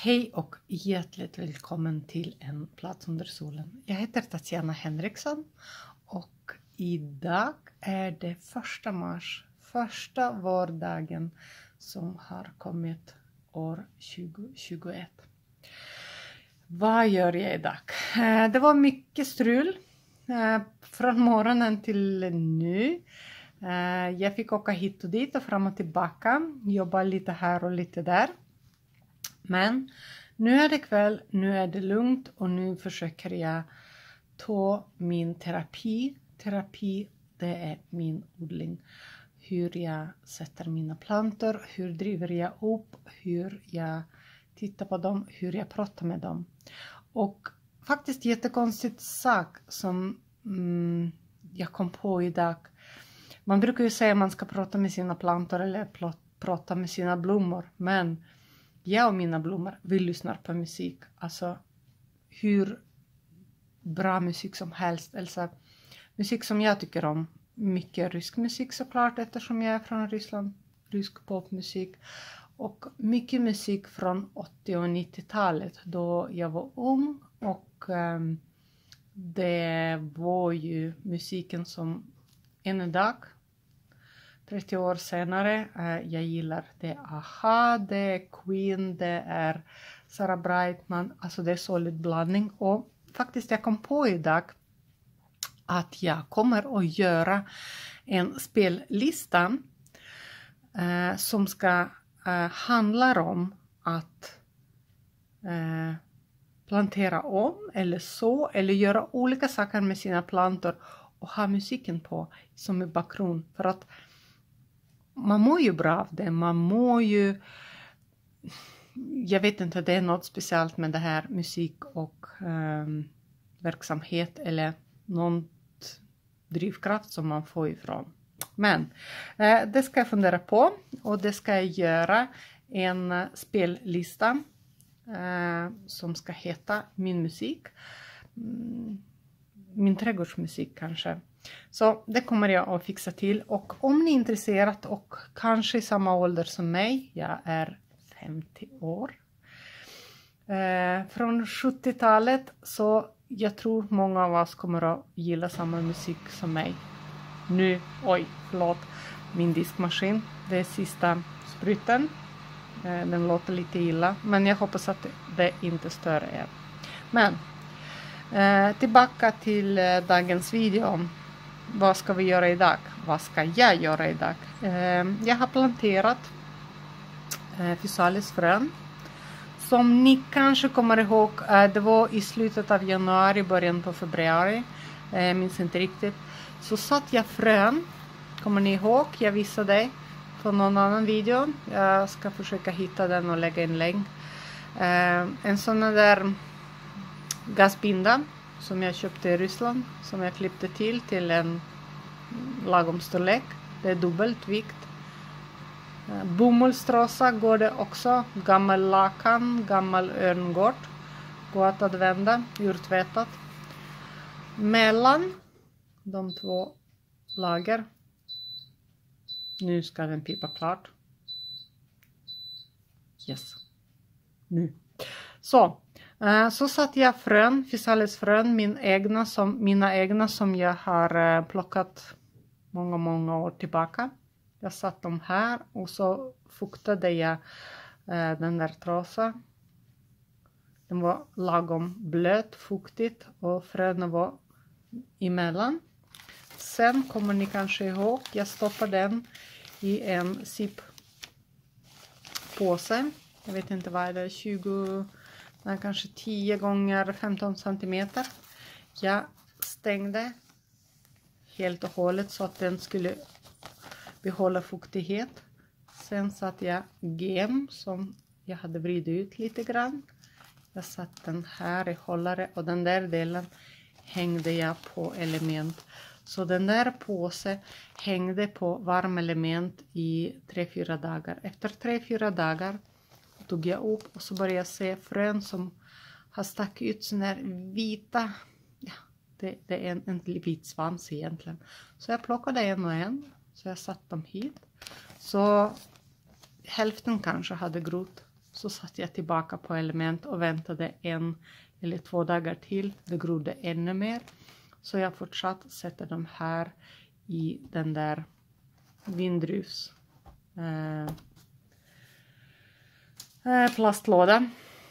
Hej och hjärtligt välkommen till En plats under solen. Jag heter Tatjana Henriksson och idag är det 1 mars, första vårdagen som har kommit år 2021. Vad gör jag idag? Det var mycket strul från morgonen till nu. Jag fick åka hit och dit och fram och tillbaka, jobba lite här och lite där. Men nu är det kväll, nu är det lugnt och nu försöker jag ta min terapi. Terapi, det är min odling. Hur jag sätter mina plantor, hur driver jag upp, hur jag tittar på dem, hur jag pratar med dem. Och faktiskt jättekonstigt sak som jag kom på idag. Man brukar ju säga att man ska prata med sina plantor eller prata med sina blommor, men jag och mina blommor, vi lyssnar på musik. Alltså hur bra musik som helst. Alltså musik som jag tycker om. Mycket rysk musik såklart eftersom jag är från Ryssland. Rysk popmusik. Och mycket musik från 80- och 90-talet då jag var ung. Och det var ju musiken som än idag, 30 år senare, jag gillar det Aha, det är Queen, det är Sarah Brightman, alltså det är solid blandning. Och faktiskt jag kom på idag att jag kommer att göra en spellista som ska handla om att plantera om eller så, eller göra olika saker med sina plantor och ha musiken på som en bakgrund. För att man mår ju bra av det, man mår ju, jag vet inte, det är något speciellt med det här musik och verksamhet eller någon drivkraft som man får ifrån. Men det ska jag fundera på och det ska jag göra en spellista som ska heta min musik, min trädgårdsmusik kanske. Så det kommer jag att fixa till. Och om ni är intresserade och kanske i samma ålder som mig. Jag är 50 år. Från 70-talet. Så jag tror många av oss kommer att gilla samma musik som mig. Nu, förlåt. Min diskmaskin. Det är sista spruten. Den låter lite illa. Men jag hoppas att det inte stör er. Men tillbaka till dagens video. Vad ska vi göra idag? Vad ska jag göra idag? Jag har planterat physalis-frön. Som ni kanske kommer ihåg, det var i slutet av januari, början på februari. Jag minns inte riktigt. Så satt jag frön. Kommer ni ihåg? Jag visade på någon annan video. Jag ska försöka hitta den och lägga en länk. En sån där gasbinda som jag köpte i Ryssland. Som jag klippte till en lagom storlek. Det är dubbelt vikt. Bomullstrosa går det också. Gammal lakan, gammal örngård. Går att använda, urtvättat. Mellan de två lager. Nu ska den pipa klart. Yes. Nu. Så satt jag frön, physalis-frön, mina egna som jag har plockat många år tillbaka. Jag satt dem här och så fuktade jag den där trasa. Den var lagom blöt, fuktigt och fröna var emellan. Sen kommer ni kanske ihåg, jag stoppade den i en zippåse. Jag vet inte vad det är, kanske 10 gånger 15 centimeter. Jag stängde helt och hållet så att den skulle behålla fuktighet. Sen satte jag gem som jag hade vridit ut lite grann. Jag satte den här i hållare och den där delen hängde jag på element. Så den där påsen hängde på varm element i 3-4 dagar. Efter 3-4 dagar tog jag upp och så började jag se frön som har stack ut sån här vita. Ja, det är en vit svans egentligen. Så jag plockade en och en. Så jag satte dem hit. Så hälften kanske hade grott. Så satt jag tillbaka på element och väntade 1 eller 2 dagar till. Det grodde ännu mer. Så jag fortsatte sätta dem här i den där vindruvs plastlåda.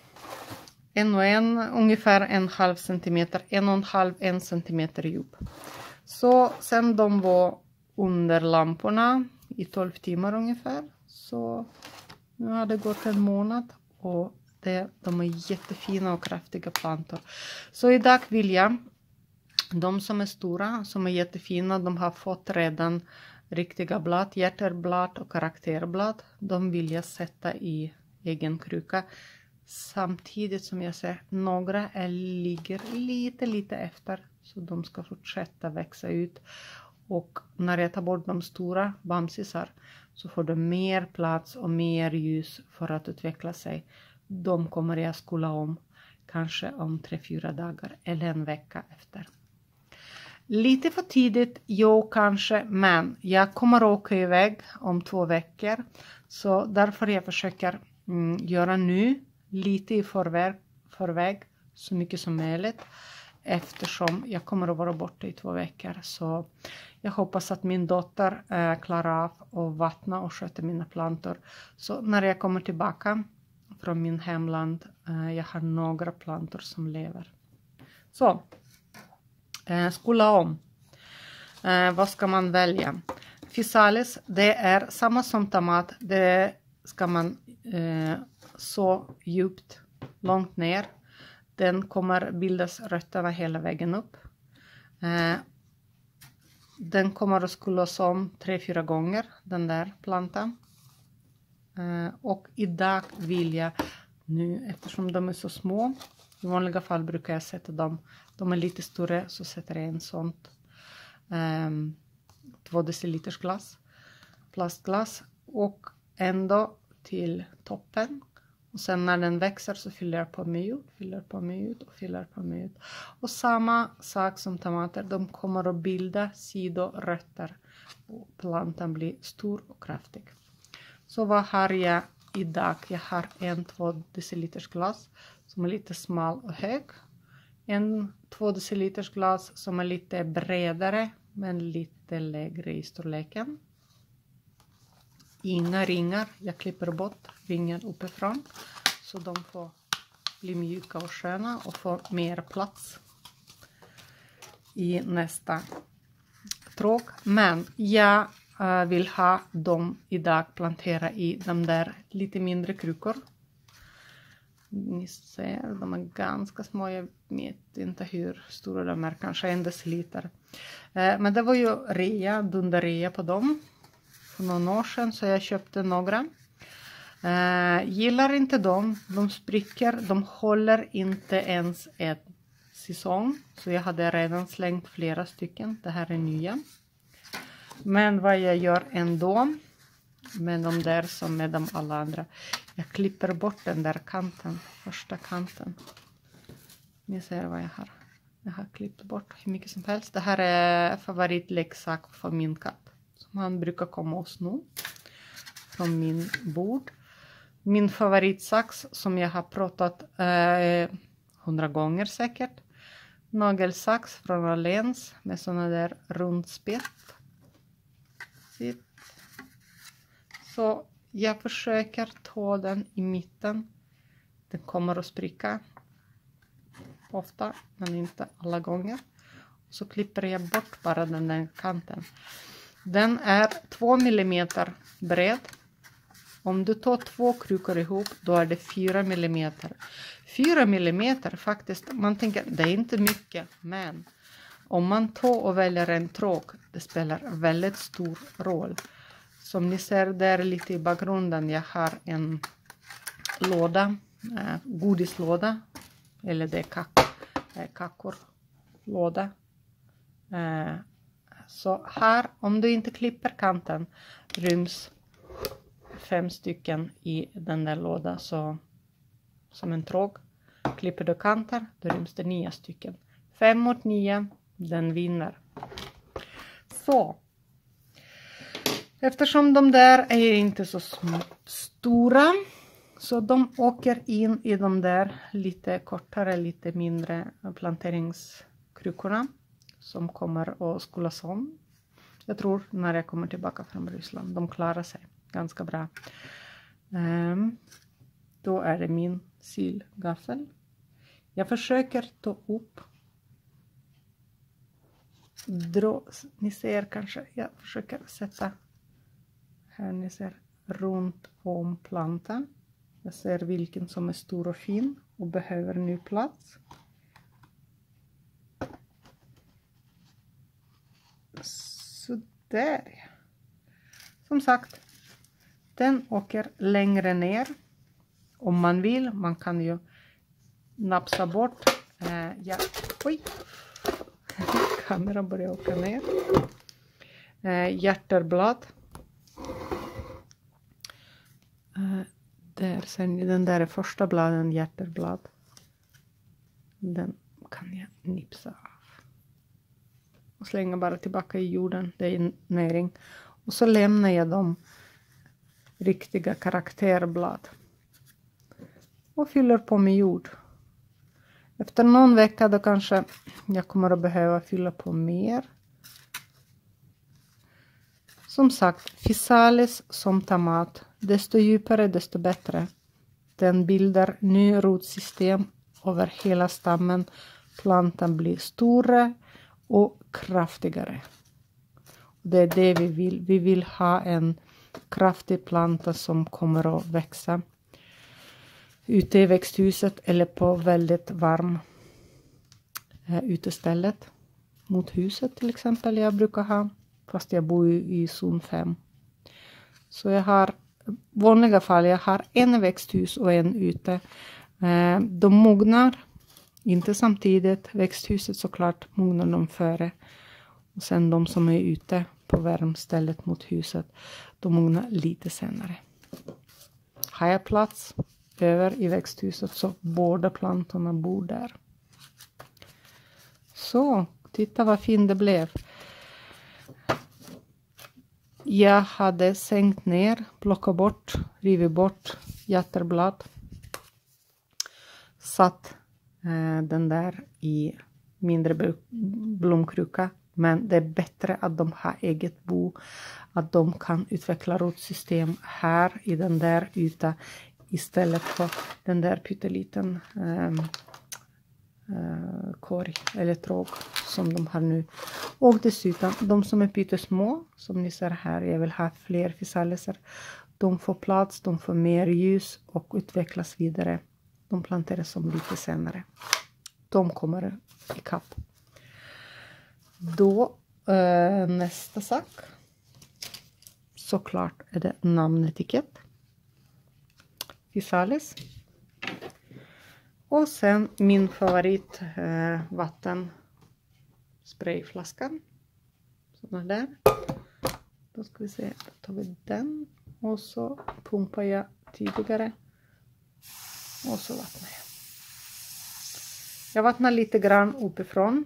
Ungefär 1,5 centimeter, 1,5 centimeter djup. Så sen de var under lamporna i 12 timmar ungefär. Så nu har det gått en månad och de är jättefina och kraftiga plantor. Så idag vill jag, de som är stora, som är jättefina, de har fått redan riktiga blad, hjärterblad och karakterblad. De vill jag sätta i egen kruka. Samtidigt som jag ser några ligger lite efter. Så de ska fortsätta växa ut. Och när jag tar bort de stora bamsisar så får de mer plats och mer ljus för att utveckla sig. De kommer jag skola om kanske om 3-4 dagar eller en vecka efter. Lite för tidigt, kanske, men jag kommer åka iväg om 2 veckor. Så därför jag försöker göra nu lite i förväg så mycket som möjligt. Eftersom jag kommer att vara borta i 2 veckor. Så jag hoppas att min dotter klarar av att vattna och sköta mina plantor. Så när jag kommer tillbaka från min hemland, jag har några plantor som lever. Så, skola om. Vad ska man välja? Physalis, det är samma som tomat. Det ska man så djupt, långt ner. Den kommer bildas rötterna hela vägen upp. Den kommer att skullas om 3-4 gånger, den där plantan. Och idag vill jag nu, eftersom de är så små, i vanliga fall brukar jag sätta dem, de är lite större, så sätter jag en sånt 2 deciliters plastglas och ändå till toppen. Och sen när den växer så fyller jag på med jord, Och samma sak som tomater, de kommer att bilda sidorötter och plantan blir stor och kraftig. Så vad har jag idag? Jag har 1-2 deciliters glas som är lite smal och hög. 2 deciliters glas som är lite bredare men lite lägre i storleken. Inga ringar, jag klipper bort ringen uppifrån så de får bli mjuka och sköna och få mer plats i nästa tråg. Men jag vill ha dem idag plantera i de där lite mindre krukor. Ni ser, de är ganska små, jag vet inte hur stora de är, kanske 1 deciliter. Men det var ju dunderrea på dem för någon år sedan, så jag köpte några. Gillar inte dem, de spricker, de håller inte ens en säsong. Så jag hade redan slängt flera stycken, det här är nya. Men vad jag gör ändå med de där som med de alla andra, jag klipper bort den där kanten, första kanten. Ni ser vad jag har klippt bort hur mycket som helst. Det här är favoritleksak för min katt som han brukar komma och sno från min bord. Min favoritsax som jag har pratat 100 gånger säkert. Nagelsax från Åhléns med såna där rundspett. Så jag försöker ta den i mitten. Den kommer att spricka ofta, men inte alla gånger. Så klipper jag bort bara den där kanten. Den är 2 millimeter bred. Om du tar 2 krukor ihop, då är det 4 millimeter. 4 millimeter faktiskt, man tänker det är inte mycket, men om man tar och väljer en tråg, det spelar väldigt stor roll. Som ni ser där lite i bakgrunden, jag har en låda, godislåda, eller det är kakorlåda. Så här, om du inte klipper kanten, ryms 5 stycken i den där lådan, så som en tråg. Klipper du kanter, då ryms det 9 stycken. 5 mot 9, den vinner. Så. Eftersom de där är inte så stora, Så de åker in i de där lite kortare, lite mindre planteringskrukorna som kommer att skolas om. Jag tror när jag kommer tillbaka från Ryssland. De klarar sig ganska bra. Då är det min sylgaffel. Jag försöker ta upp. Ni ser kanske. Jag försöker sätta. Här ni ser runt om plantan. Jag ser vilken som är stor och fin. Och behöver ny plats. Så där. Som sagt. Den åker längre ner. Om man vill. Man kan ju napsa bort. Oj. Kameran börjar åka ner. Hjärterblad. Där ser ni. Den där är första bladen. Hjärterblad. Den kan jag nipsa av. Och slänga bara tillbaka i jorden. Det är näring. Och så lämnar jag dem riktiga karaktärblad. Och fyller på med jord. Efter någon vecka då kanske jag kommer att behöva fylla på mer. Som sagt, Physalis som tomat. Desto djupare desto bättre. Den bildar ny rotsystem över hela stammen. Plantan blir större och kraftigare. Det är det vi vill. Vi vill ha en kraftig planta som kommer att växa ute i växthuset eller på väldigt varm utestället. Mot huset till exempel jag brukar ha. Fast jag bor i zon 5. Så jag har vanliga fall jag har en växthus och en ute. De mognar inte samtidigt. Växthuset såklart mognar de före. Och sen de som är ute på värmstället mot huset. De mognar lite senare. Har jag plats över i växthuset så båda plantorna bor där. Så, titta vad fin det blev. Jag hade sänkt ner, plockat bort, rivit bort hjärterblad. Satt den där i mindre blomkruka. Men det är bättre att de har eget bo. Att de kan utveckla rotsystem här i den där ytan. Istället för den där pytteliten korg eller tråg som de har nu. Och dessutom de som är pyttesmå som ni ser här. Jag vill ha fler Physaliser. De får plats, de får mer ljus och utvecklas vidare. De planteras som lite senare. De kommer i kapp. Då nästa sak. Såklart är det namnetikett. Physalis. Och sen min favorit vatten sprayflaskan. Sådana där. Då ska vi se. Då tar vi den. Och så pumpar jag tidigare. Och så vattnar jag. Jag vattnar lite grann uppifrån.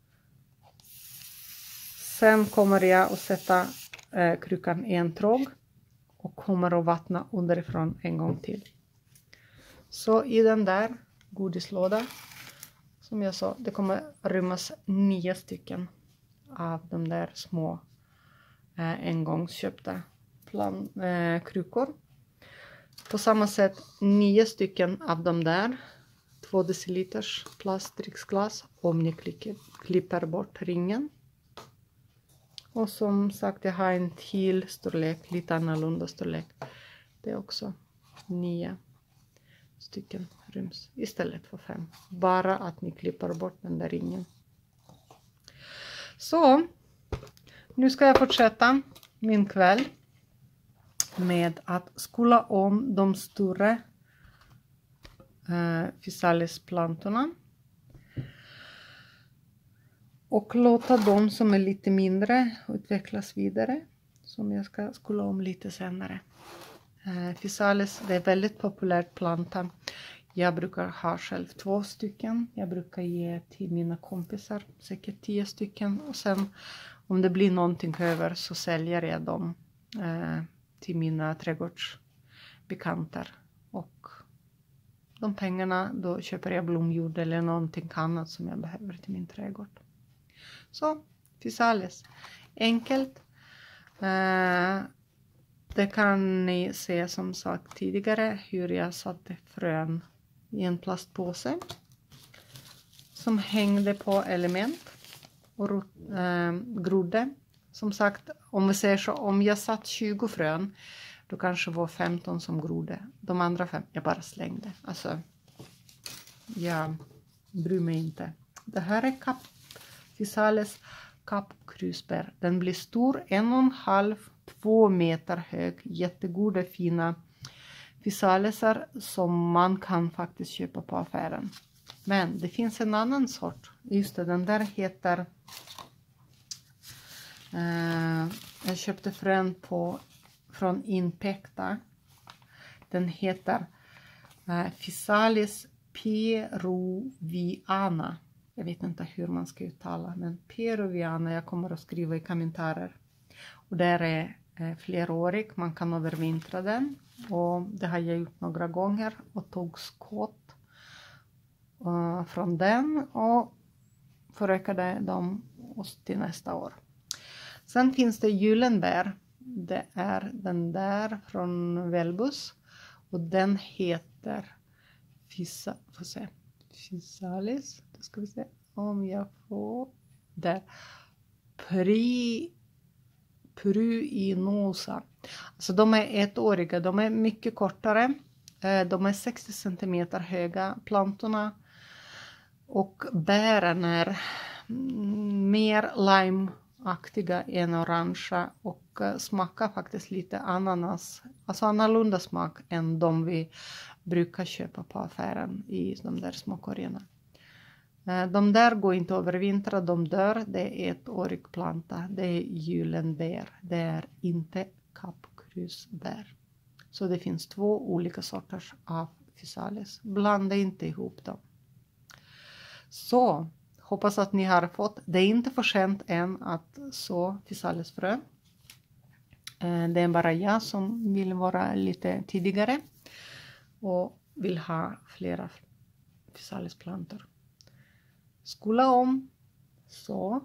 Sen kommer jag att sätta krukan i en tråg. Och kommer att vattna underifrån en gång till. Så i den där godislåda. Som jag sa, det kommer rymmas 9 stycken av de där små engångsköpta krukor. På samma sätt 9 stycken av de där 2 deciliters plastdricksglas om ni klipper bort ringen. Och som sagt jag har en till storlek, lite annorlunda storlek. Det är också 9 stycken ryms istället för 5. Bara att ni klipper bort den där ringen. Så, nu ska jag fortsätta min kväll med att skola om de stora Physalis-plantorna. Och låta de som är lite mindre utvecklas vidare. Som jag ska skola om lite senare. Physalis, det är väldigt populärt planta. Jag brukar ha själv 2 stycken. Jag brukar ge till mina kompisar säkert 10 stycken. Och sen om det blir någonting över så säljer jag dem till mina trädgårdsbekanter. Och de pengarna, då köper jag blomjord eller någonting annat som jag behöver till min trädgård. Så, physalis. Enkelt. Det kan ni se som sagt tidigare hur jag satte frön i en plastpåse som hängde på element och grodde. Som sagt, om vi säger så, om jag satt 20 frön, då kanske var 15 som grodde. De andra 5 jag bara slängde. Alltså, jag bryr mig inte. Det här är physalis kappkrusbär. Den blir stor, 1,5-2 meter hög. Jättegoda fina physalisar som man kan faktiskt köpa på affären. Men det finns en annan sort. Just det, den där heter... jag köpte frön från Inpekta. Den heter Physalis peruviana. Jag vet inte hur man ska uttala, men peruviana, jag kommer att skriva i kommentarer. Och där är flerårig, man kan övervintra den. Och det har jag gjort några gånger och tog skott från den och förökade dem till nästa år. Sen finns det gyllenbär. Det är den där från Velbus. Och den heter Physalis. Då ska vi se om jag får där. Pruinosa. Alltså de är ettåriga. De är mycket kortare. De är 60 cm höga. Plantorna och bären är mer limeaktiga än orangea och smakar faktiskt lite ananas. Alltså annorlunda smak än de vi brukar köpa på affären i de där små korgarna. De där går inte att övervintra, de dör. Det är ettårig planta. Det är gyllenbär. Det är inte kappkrusbär. Så det finns 2 olika sorters av physalis. Blanda inte ihop dem. Så, hoppas att ni har fått. Det är inte för sent än att så physalisfrö. Det är bara jag som vill vara lite tidigare. Och vill ha flera physalisplantor. Skola om. Så.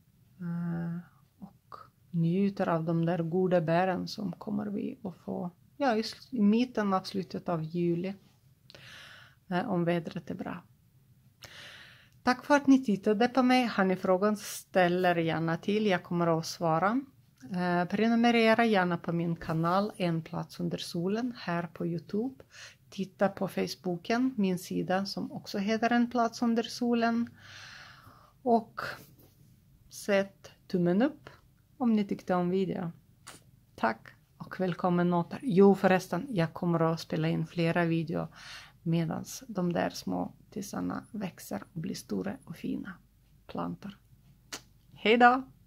Och njuter av de där goda bären som kommer vi att få. Ja, i mitten av slutet av juli. Om vädret är bra. Tack för att ni tittade på mig. Har ni frågor, ställer gärna till. Jag kommer att svara. Prenumerera gärna på min kanal En plats under solen här på YouTube. Titta på Facebooken, min sida som också heter En plats under solen. Och sätt tummen upp om ni tyckte om videon. Tack och välkommen åter. Jo förresten, jag kommer att spela in flera videor medan de där små tissarna växer och blir stora och fina plantor. Hej då!